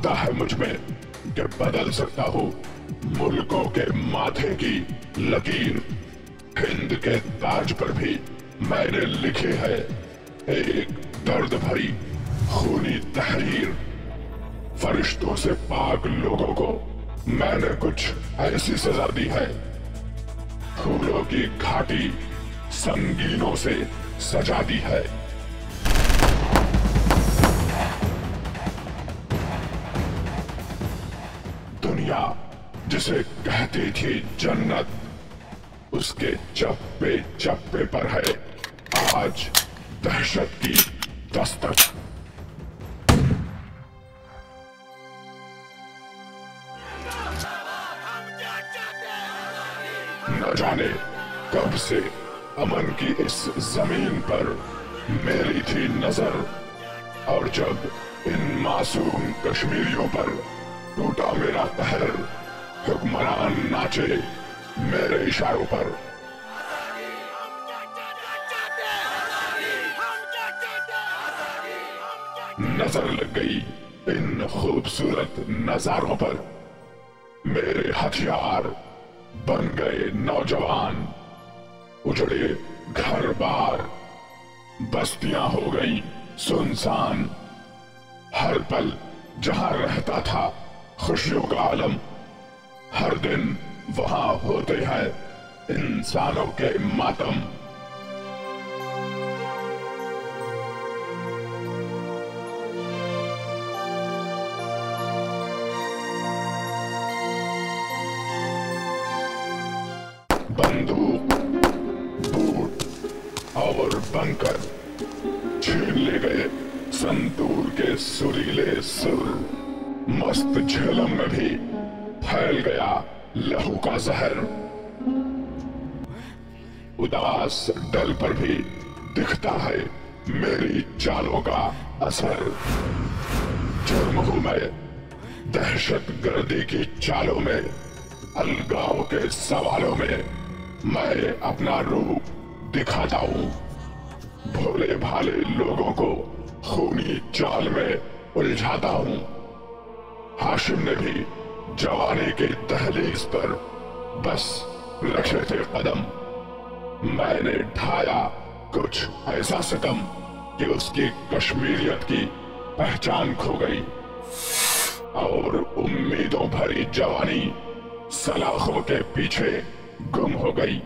लगता है मुझ में कि बदल सकता हूँ मुल्कों के माथे की लकीर। हिंद के ताज पर भी मैंने लिखी है एक दर्द भरी खूनी तहरीर। फरिश्तों से पाक लोगों को मैंने कुछ ऐसी सजा दी है, फूलों की घाटी संगीनों से सजा दी है। दुनिया जिसे कहती थी जन्नत, उसके चप्पे चप्पे पर है आज दहशत की दस्तक। न जाने कब से अमन की इस जमीन पर मेरी थी नजर, और जब इन मासूम कश्मीरियों पर टूटा मेरा कहर, हुक्मरान नाचे मेरे इशारों पर। नजर लग गई इन खूबसूरत नजारों पर, मेरे हथियार बन गए नौजवान। उजड़े घर बार, बस्तियां हो गई सुनसान। हर पल जहां रहता था खुशियों का आलम, हर दिन वहां होते हैं इंसानों के मातम। बंदूक, बूट और बंकर छीन ले गए संतूर के सुरीले सुर। मस्त झेलम में भी फैल गया लहू का जहर। उदास डल पर भी दिखता है मेरी चालों का असर। जुर्म हूं मैं दहशत गर्दी की चालों में, अलगाव के सवालों में मैं अपना रूप दिखाता हूं। भोले भाले लोगों को खूनी चाल में उलझाता हूं। हाशिम ने भी जवानी की दहलीज पर बस रखे थे कदम। मैंने ढाया कुछ ऐसा सितम कि उसकी कश्मीरियत की पहचान खो गई, और उम्मीदों भरी जवानी सलाखों के पीछे गुम हो गई।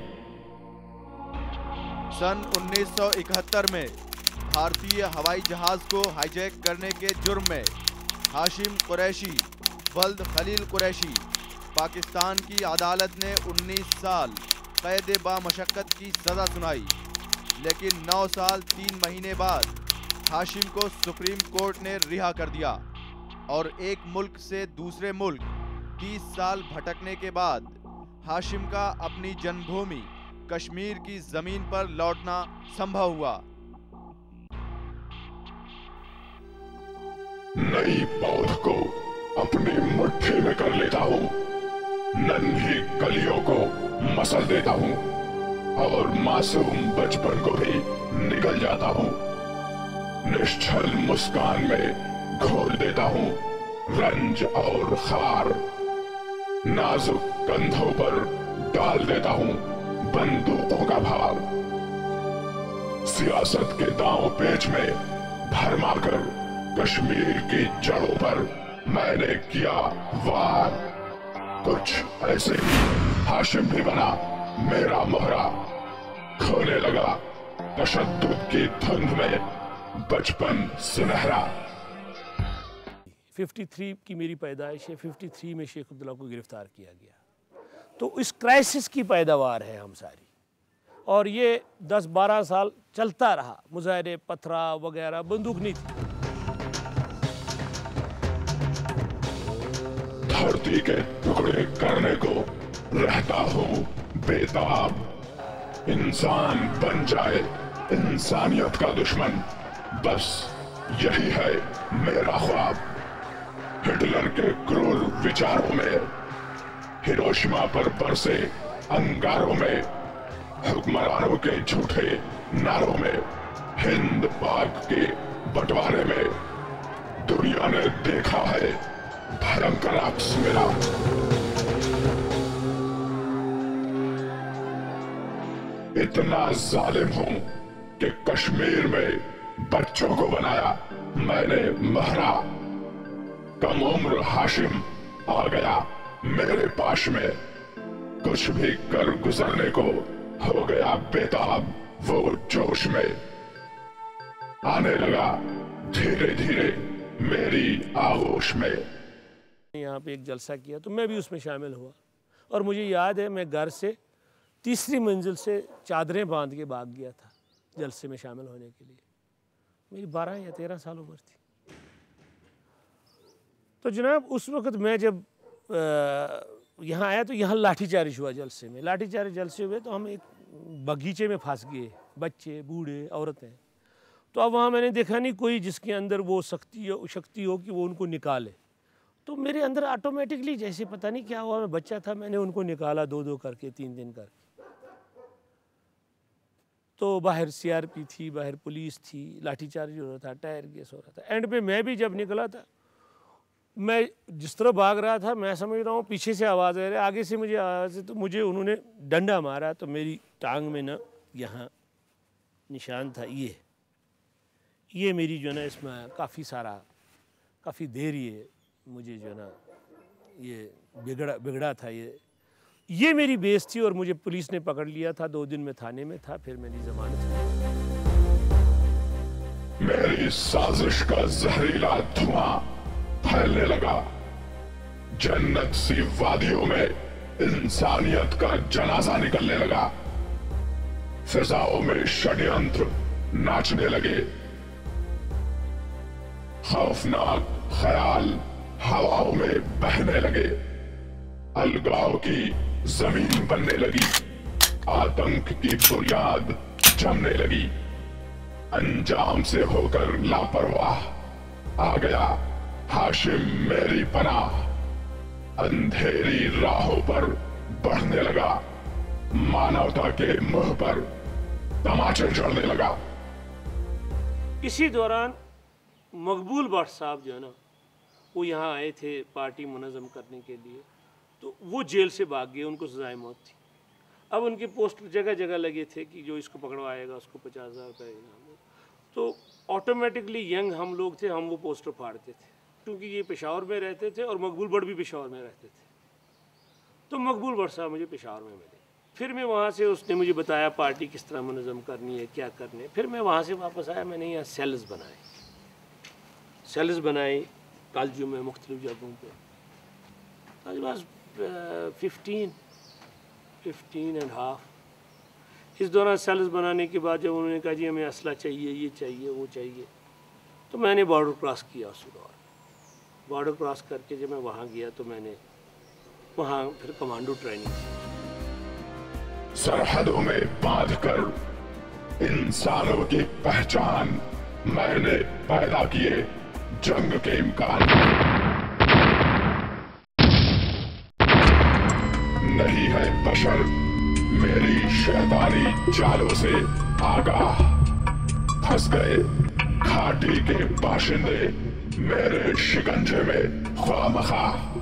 सन 1971 में भारतीय हवाई जहाज को हाईजैक करने के जुर्म में हाशिम कुरैशी वल्द खलील कुरैशी पाकिस्तान की अदालत ने 19 साल कैद बामशक्कत की सज़ा सुनाई। लेकिन 9 साल 3 महीने बाद हाशिम को सुप्रीम कोर्ट ने रिहा कर दिया, और एक मुल्क से दूसरे मुल्क 30 साल भटकने के बाद हाशिम का अपनी जन्मभूमि कश्मीर की जमीन पर लौटना संभव हुआ। नई पौध को अपनी मुट्ठी में कर लेता हूँ, नन्ही कलियों को मसल देता हूँ, और मासूम बचपन को भी निगल जाता हूँ। निश्चल मुस्कान में घोल देता हूँ रंज और खार। नाजुक कंधों पर डाल देता हूँ बंदूकों का भार। सियासत के दांव पेच में भरमा कर कश्मीर की जड़ों पर मैंने किया वार। कुछ ऐसे ही हाशिम भी बना मेरा मोहरा। खोने लगा तशद्दुद की धुंध में बचपन सुनहरा। 53 की मेरी पैदाइश है, 53 में शेख अब्दुल्ला को गिरफ्तार किया गया। तो इस क्राइसिस की पैदावार है हम सारी, और ये 10-12 साल चलता रहा। मुजाहरे, पथराव वगैरह, बंदूक नहीं थी। धरती के टुकड़े करने को रहता हूँ बेताब। इंसान बन जाए इंसानियत का दुश्मन, बस यही है मेरा ख्वाब। हिटलर के क्रूर विचारों में, हिरोशिमा पर बरसे अंगारों में, हुक्मरानों के झूठे नारों में, हिंद पाक के बंटवारे में, दुनिया ने देखा है भयंकर अक्स मिला। इतना जालिम हूं कि कश्मीर में बच्चों को बनाया मैंने महरा। कम उम्र हाशिम आ गया मेरे पास में, कुछ भी कर गुजरने को हो गया बेताब वो जोश में। आने लगा धीरे धीरे मेरी आगोश में। यहाँ पे एक जलसा किया तो मैं भी उसमें शामिल हुआ, और मुझे याद है मैं घर से तीसरी मंजिल से चादरें बांध के भाग गया था जलसे में शामिल होने के लिए। मेरी 12 या 13 साल उम्र थी। तो जनाब उस वक़्त मैं जब यहाँ आया तो यहाँ लाठीचार्ज हुआ जलसे में। लाठीचार्ज जलसे हुए तो हम एक बगीचे में फंस गए, बच्चे बूढ़े औरतें। तो अब वहाँ मैंने देखा नहीं कोई जिसके अंदर वो शक्ति हो कि वो उनको निकाले। तो मेरे अंदर ऑटोमेटिकली जैसे पता नहीं क्या हुआ, मैं बच्चा था, मैंने उनको निकाला 2-2 करके, 3-3 करके। तो बाहर सीआरपी थी, बाहर पुलिस थी, लाठीचार्ज हो रहा था, टायर गैस हो रहा था। एंड पे मैं भी जब निकला था, मैं जिस तरह भाग रहा था मैं समझ रहा हूँ पीछे से आवाज़ आ रही है, आगे से मुझे आवाज़, तो मुझे उन्होंने डंडा मारा। तो मेरी टांग में ना यहाँ निशान था, ये मेरी जो है ना इसमें काफ़ी देर ये मुझे जो है ना ये बिगड़ा था। ये मेरी बेस थी और मुझे पुलिस ने पकड़ लिया था। 2 दिन में थाने में था, फिर मेरी जमानत हुई। मेरी साजिश का जहरीला धुआं फैलने लगा। जन्नत सी वादियों में इंसानियत का जनाजा निकलने लगा। फिजाओं में षड्यंत्र नाचने लगे। खौफनाक ख्याल हवाओं में बहने लगे। अलगाव की जमीन बनने लगी। आतंक की बुनियाद जमने लगी। अंजाम से होकर लापरवाह आ गया हाशिम मेरी पनाह। अंधेरी राहों पर बढ़ने लगा। मानवता के मुंह पर तमाचे चढ़ने लगा। इसी दौरान मकबूल भट्ट साहब जो है ना वो यहाँ आए थे पार्टी मुनज़्ज़म करने के लिए। तो वो जेल से भाग गए, उनको सजाए मौत थी। अब उनके पोस्टर जगह जगह लगे थे कि जो इसको पकड़वाएगा उसको 50,000 का इनाम। तो ऑटोमेटिकली यंग हम लोग थे, हम वो पोस्टर फाड़ते थे, क्योंकि ये पेशावर में रहते थे और मकबूल भट्ट भी पेशावर में रहते थे। तो मकबूल भट्ट साहब मुझे पेशावर में मिले। फिर मैं वहाँ से, उसने मुझे बताया पार्टी किस तरह मुनज़्ज़म करनी है, क्या करने। फिर मैं वहाँ से वापस आया, मैंने यहाँ सेल्स बनाए कालजू में, मुख्तलिफ जगहों पे। आज बस 15 एंड हाफ। इस दौरान सेल्स बनाने के बाद जब उन्होंने कहा जी हमें असला चाहिए, ये चाहिए, वो चाहिए, तो मैंने बॉर्डर क्रॉस किया। उस दौरान बॉर्डर क्रॉस करके जब मैं वहाँ गया तो मैंने वहाँ फिर कमांडो ट्रेनिंग। सरहदों में बांधकर इंसानों की पहचान मैंने पैदा किए जंग के इम्कान। नहीं है बशर मेरी शैतानी चालों से आगाह। फंस गए घाटी के बाशिंदे मेरे शिकंजे में ख्वामखा।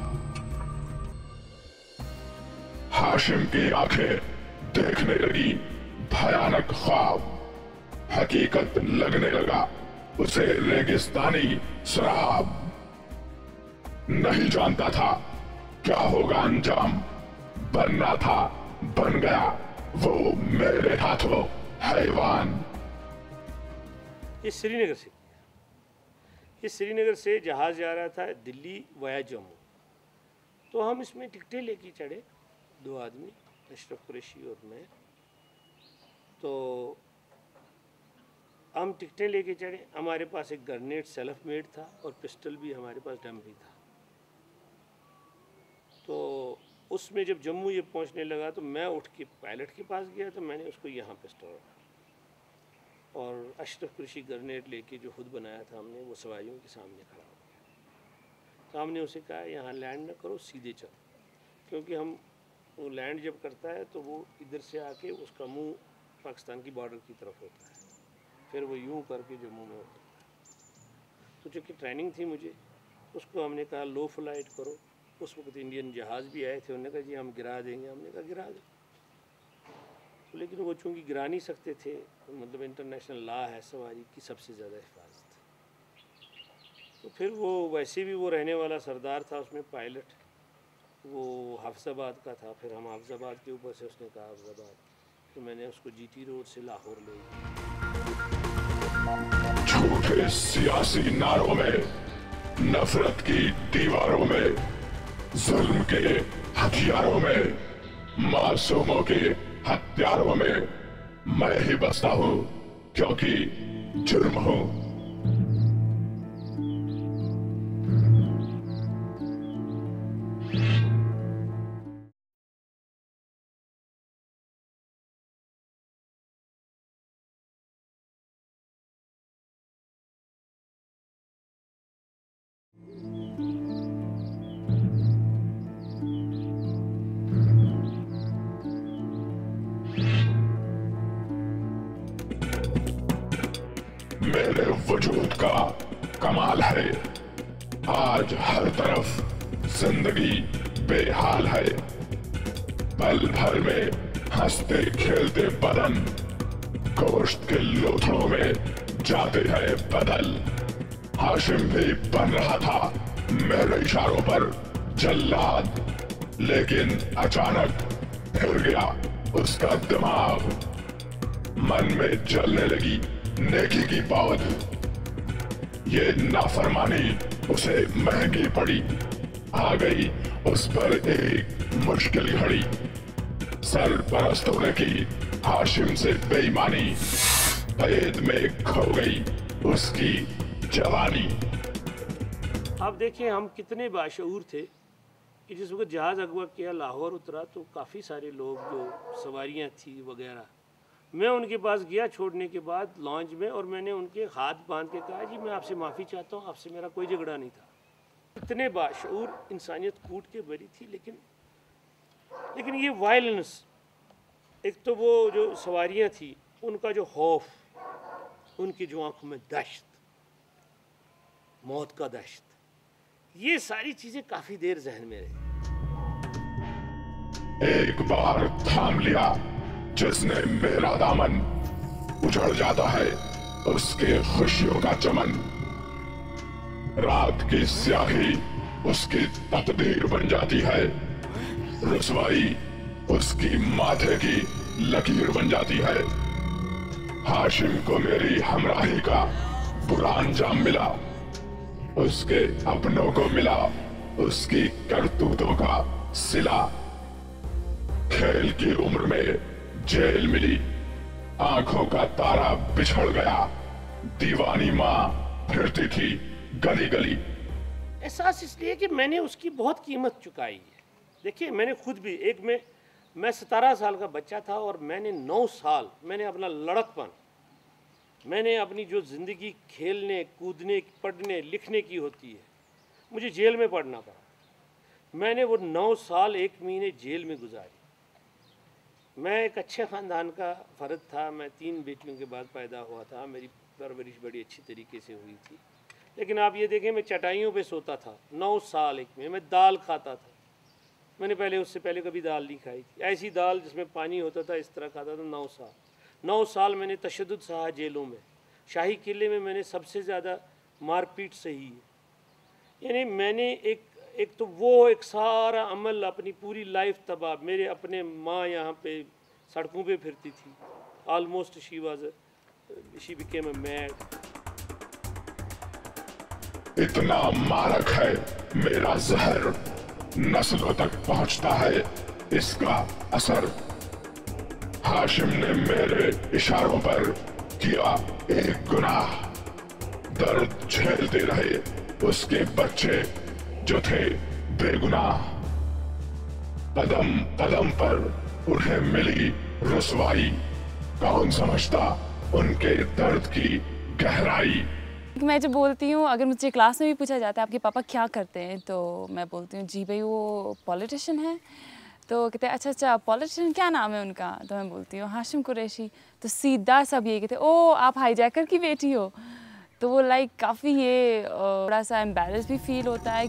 हाशिम की आंखें देखने लगी भयानक ख्वाब। हकीकत लगने लगा उसे रेगिस्तानी शराब। नहीं जानता था क्या होगा अंजाम। बनना था, बन गया वो मेरे हाथों हैवान। ये श्रीनगर से किया। ये श्रीनगर से जहाज़ जा रहा था दिल्ली वाया जम्मू। तो हम इसमें टिकटें लेके चढ़े, 2 आदमी, अशरफ कुरैशी और मैं। तो हम टिकटें लेके चढ़े। हमारे पास एक ग्रेनेड सेल्फ मेड था और पिस्टल भी हमारे पास डम्मी था। तो उसमें जब जम्मू ये पहुंचने लगा तो मैं उठ के पायलट के पास गया, तो मैंने उसको यहाँ पिस्टल रखा और अशरफ कुरैशी ग्रेनेड लेके जो खुद बनाया था हमने, वो सवारियों के सामने खड़ा हो गया। तो हमने उसे कहा यहाँ लैंड न करो, सीधे चलो, क्योंकि हम वो लैंड जब करता है तो वो इधर से आके उसका मुंह पाकिस्तान की बॉर्डर की तरफ होता है, फिर वो यूं करके जम्मू में होता है। तो चूँकि ट्रेनिंग थी मुझे, उसको हमने कहा लो फ्लाइट करो। उस वक्त इंडियन जहाज़ भी आए थे, उन्होंने कहा जी हम गिरा देंगे। हमने कहा गिरा दें, लेकिन वो चूँकि गिरा नहीं सकते थे, मतलब इंटरनेशनल लॉ है सवारी की सबसे ज़्यादा हिफाजत, तो फिर वो वैसे भी वो रहने वाला सरदार था उसमें पायलट, वो हाफिज़ाबाद का था। फिर हम हाफिज़ाबाद के ऊपर से उसने कहा हाफिज़ाबाद, तो मैंने उसको जीटी रोड से लाहौर ले गया। झूठे सियासी नारों में, नफरत की दीवारों में, जुल्म के हथियारों में, मासूमों के हत्यारों में मैं ही बसता हूँ, क्योंकि जुर्म हूँ। मेरे वजूद का कमाल है, आज हर तरफ जिंदगी बेहाल है। पल भर में हंसते खेलते बदन गोश्त के लोथड़ों में जाते हैं बदल। हाशिम भी बन रहा था मेरे इशारों पर जल्लाद, लेकिन अचानक फिर गया उसका दिमाग। मन में जलने लगी नेकी की पौध, ये नाफरमानी उसे महंगी पड़ी। आ गई उस पर एक मुश्किल घड़ी, सरपरस्त होने की हाशिम से बेईमानी, कैद में खो गई उसकी जवानी। आप देखिए हम कितने बाशऊर थे कि जिस वक्त जहाज़ अगवा किया लाहौर उतरा तो काफ़ी सारे लोग जो सवारियाँ थी वगैरह, मैं उनके पास गया छोड़ने के बाद लॉन्च में, और मैंने उनके हाथ बांध के कहा जी मैं आपसे माफ़ी चाहता हूँ, आपसे मेरा कोई झगड़ा नहीं था। इतने बाशऊर, इंसानियत कूट के भरी थी। लेकिन ये वायलेंस, एक तो वो जो सवारियाँ थी उनका जो खौफ, उनकी जो आंखों में दहशत, मौत का दहशत, ये सारी चीज़ें काफ़ी देर जहन में रही। एक बार थाम लिया जिसने मेरा दामन, उजड़ जाता है उसके खुशियों का चमन। रात की स्याही उसकी तकदीर बन जाती है, रुसवाई उसकी माथे की लकीर बन जाती है। हाशिम को मेरी हमराही का बुरा अंजाम मिला, उसके अपनों को मिला उसकी करतूतों का सिला। खेल की उम्र में जेल मिली, आंखों का तारा बिछड़ गया, दीवानी माँ फिरती थी गली गली। एहसास इसलिए कि मैंने उसकी बहुत कीमत चुकाई है। देखिए मैंने खुद भी मैं 17 साल का बच्चा था और मैंने 9 साल मैंने अपना लड़कपन, मैंने अपनी जो ज़िंदगी खेलने कूदने पढ़ने लिखने की होती है, मुझे जेल में पढ़ना पड़ा। मैंने वो 9 साल 1 महीने जेल में गुजारी। मैं एक अच्छे ख़ानदान का फ़र्द था, मैं 3 बेटियों के बाद पैदा हुआ था, मेरी परवरिश बड़ी अच्छी तरीके से हुई थी। लेकिन आप ये देखें मैं चटाइयों पे सोता था 9 साल 1 में, मैं दाल खाता था। मैंने उससे पहले कभी दाल नहीं खाई थी, ऐसी दाल जिसमें पानी होता था इस तरह खाता था। 9 साल मैंने तशद्दुद सहा जेलों में। शाही किले में मैंने सबसे ज़्यादा मारपीट सही है। यानी मैंने एक तो वो एक सारा अमल, अपनी पूरी लाइफ तबाह। मेरे अपने माँ यहाँ पे सड़कों पे फिरती थी, almost she became a mad. इतना मारक है मेरा जहर, नस्लों तक पहुंचता है इसका असर। हाशिम ने मेरे इशारों पर किया एक गुनाह, दर्द झेलते रहे उसके बच्चे जो थे बेगुनाह। कदम कदम पर उन्हें मिली रुसवाई, कौन समझता उनके दर्द की गहराई। मैं जब बोलती हूँ, अगर मुझे क्लास में भी पूछा जाता है आपके पापा क्या करते हैं, तो मैं बोलती हूँ जी भाई वो पॉलिटिशियन है। तो कहते हैं अच्छा पॉलिटिशियन क्या नाम है उनका? तो मैं बोलती हूँ हाशिम कुरैशी। तो सीधा सब ये कहते ओ आप हाईजैकर की बेटी हो। तो वो लाइक काफ़ी ये थोड़ा सा एम्बैरेस भी फील होता है।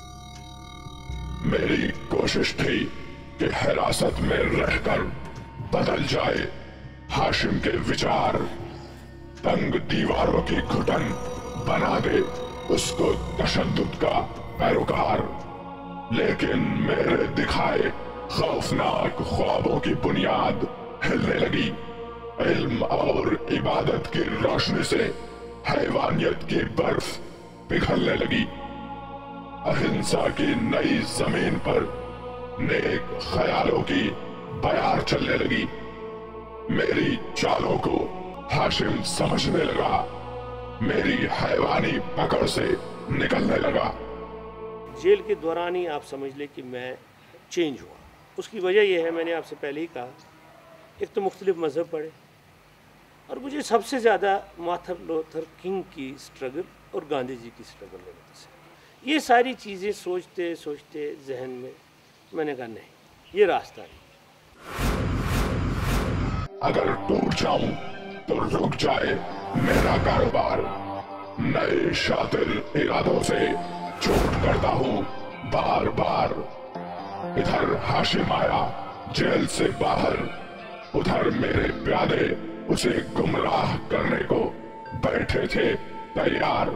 मेरी कोशिश थी कि हिरासत में रहकर बदल जाए हाशिम के विचार, तंग दीवारों की घुटन बना दे उसको तशद्दुद का पैरोकार। लेकिन मेरे दिखाए खौफनाक ख्वाबों की बुनियाद हिलने लगी। इल्म और इबादत की रोशनी से हैवानियत की बर्फ पिघलने लगी। अहिंसा की नई जमीन पर नेक ख्यालों की बयार चलने लगी। मेरी चालों को हाशिम समझने लगा, मेरी हैवानी पकड़ से निकलने लगा। जेल के दौरान ही आप समझ ले कि मैं चेंज हुआ। उसकी वजह यह है, मैंने आपसे पहले ही कहा, एक तो मुख्तलिफ मज़हब पढ़े और मुझे सबसे ज़्यादा मार्टिन लूथर किंग की स्ट्रगल और गांधी जी की स्ट्रगल में से ये सारी चीज़ें सोचते सोचते जहन में मैंने कहा नहीं, ये रास्ता नहीं। अगर टूट जाऊं तो रुक जाए मेरा कारोबार। नए शातिर इरादों से चोट करता हूं बार बार। इधर हाशिम आया जेल से बाहर, उधर मेरे प्यादे उसे गुमराह करने को बैठे थे तैयार।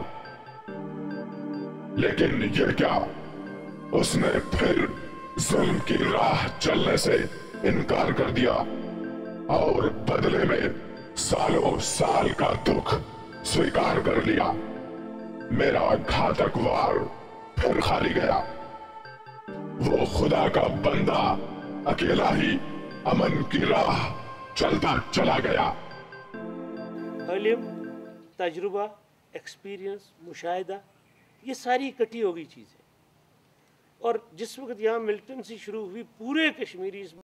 लेकिन ये क्या, उसने फिर जुल्म की राह चलने से इनकार कर दिया और बदले में सालों साल का दुख स्वीकार कर लिया। मेरा घातक वार फिर खाली गया। वो खुदा का बंदा अकेला ही अमन की राह चलता चला गया। इल्म, तजुर्बा, एक्सपीरियंस, मुशाहिदा, ये सारी इकट्ठी हो गई चीज़ें। और जिस वक्त यहाँ मिल्टन से शुरू हुई पूरे कश्मीरी इस